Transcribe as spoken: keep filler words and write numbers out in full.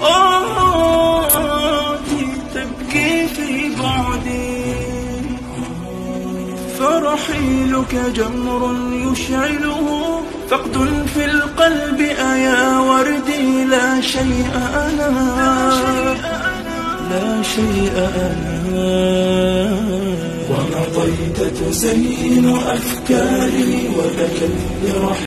آه تبكي في بعدي، فرحيلك جمر يشعله فقد في القلب أيا وردي. لا شيء أنا، لا شيء أنا، ومضيت تزين أفكاري وبكت برحمة